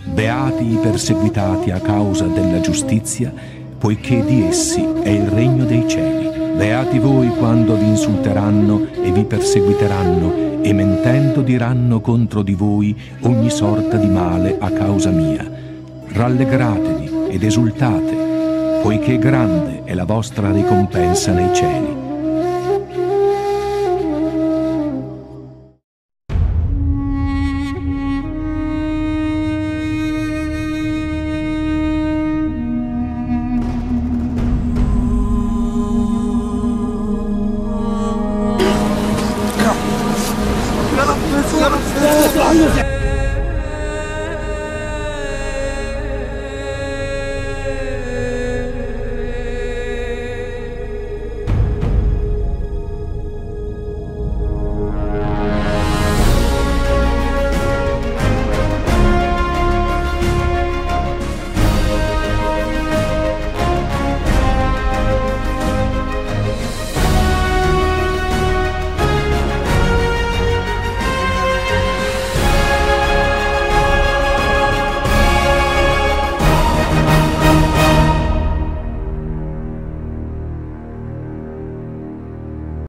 Beati i perseguitati a causa della giustizia, poiché di essi è il regno dei cieli. Beati voi quando vi insulteranno e vi perseguiteranno, e mentendo diranno contro di voi ogni sorta di male a causa mia. Rallegratevi ed esultate, poiché grande è la vostra ricompensa nei cieli.